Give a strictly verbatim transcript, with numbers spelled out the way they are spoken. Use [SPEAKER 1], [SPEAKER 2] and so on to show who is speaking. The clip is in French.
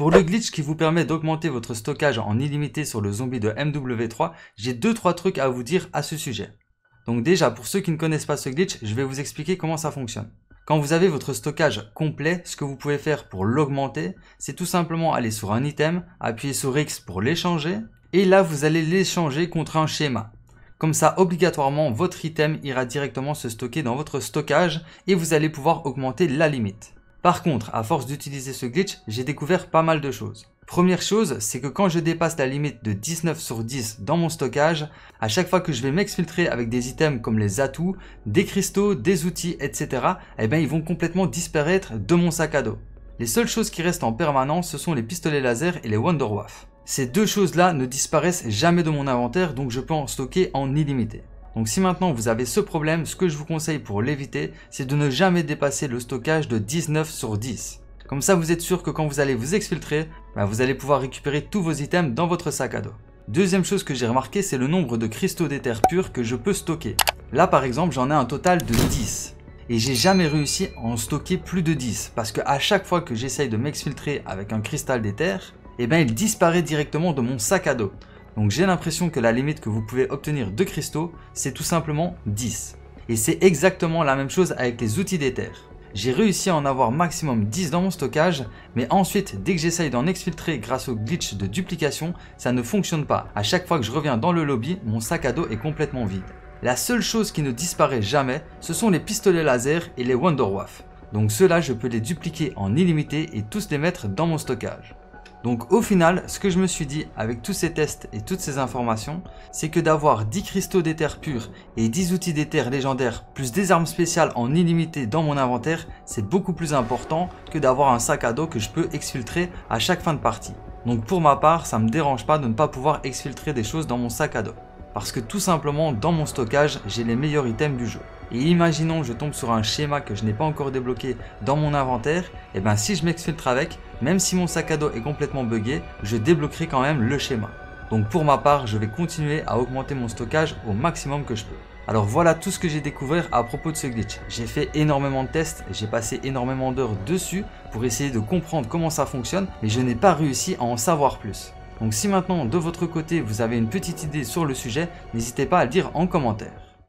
[SPEAKER 1] Pour le glitch qui vous permet d'augmenter votre stockage en illimité sur le zombie de M W trois, j'ai deux trois trucs à vous dire à ce sujet. Donc déjà, pour ceux qui ne connaissent pas ce glitch, je vais vous expliquer comment ça fonctionne. Quand vous avez votre stockage complet, ce que vous pouvez faire pour l'augmenter, c'est tout simplement aller sur un item, appuyer sur X pour l'échanger, et là vous allez l'échanger contre un schéma. Comme ça, obligatoirement, votre item ira directement se stocker dans votre stockage et vous allez pouvoir augmenter la limite. Par contre, à force d'utiliser ce glitch, j'ai découvert pas mal de choses. Première chose, c'est que quand je dépasse la limite de dix-neuf sur dix dans mon stockage, à chaque fois que je vais m'exfiltrer avec des items comme les atouts, des cristaux, des outils, et cetera, eh ben ils vont complètement disparaître de mon sac à dos. Les seules choses qui restent en permanence, ce sont les pistolets laser et les Wonderwaffe. Ces deux choses-là ne disparaissent jamais de mon inventaire, donc je peux en stocker en illimité. Donc si maintenant vous avez ce problème, ce que je vous conseille pour l'éviter, c'est de ne jamais dépasser le stockage de dix-neuf sur dix. Comme ça, vous êtes sûr que quand vous allez vous exfiltrer, bah vous allez pouvoir récupérer tous vos items dans votre sac à dos. Deuxième chose que j'ai remarqué, c'est le nombre de cristaux d'éther pur que je peux stocker. Là par exemple, j'en ai un total de dix. Et j'ai jamais réussi à en stocker plus de dix. Parce qu'à chaque fois que j'essaye de m'exfiltrer avec un cristal d'éther, eh ben il disparaît directement de mon sac à dos. Donc j'ai l'impression que la limite que vous pouvez obtenir de cristaux, c'est tout simplement dix. Et c'est exactement la même chose avec les outils d'éther. J'ai réussi à en avoir maximum dix dans mon stockage, mais ensuite dès que j'essaye d'en exfiltrer grâce au glitch de duplication, ça ne fonctionne pas. À chaque fois que je reviens dans le lobby, mon sac à dos est complètement vide. La seule chose qui ne disparaît jamais, ce sont les pistolets laser et les Wonderwaffe. Donc ceux-là, je peux les dupliquer en illimité et tous les mettre dans mon stockage. Donc au final, ce que je me suis dit avec tous ces tests et toutes ces informations, c'est que d'avoir dix cristaux d'éther pur et dix outils d'éther légendaires plus des armes spéciales en illimité dans mon inventaire, c'est beaucoup plus important que d'avoir un sac à dos que je peux exfiltrer à chaque fin de partie. Donc pour ma part, ça me dérange pas de ne pas pouvoir exfiltrer des choses dans mon sac à dos. Parce que tout simplement, dans mon stockage, j'ai les meilleurs items du jeu. Et imaginons je tombe sur un schéma que je n'ai pas encore débloqué dans mon inventaire, et bien si je m'exfiltre avec, même si mon sac à dos est complètement buggé, je débloquerai quand même le schéma. Donc pour ma part, je vais continuer à augmenter mon stockage au maximum que je peux. Alors voilà tout ce que j'ai découvert à propos de ce glitch. J'ai fait énormément de tests, j'ai passé énormément d'heures dessus pour essayer de comprendre comment ça fonctionne, mais je n'ai pas réussi à en savoir plus. Donc si maintenant de votre côté vous avez une petite idée sur le sujet, n'hésitez pas à le dire en commentaire.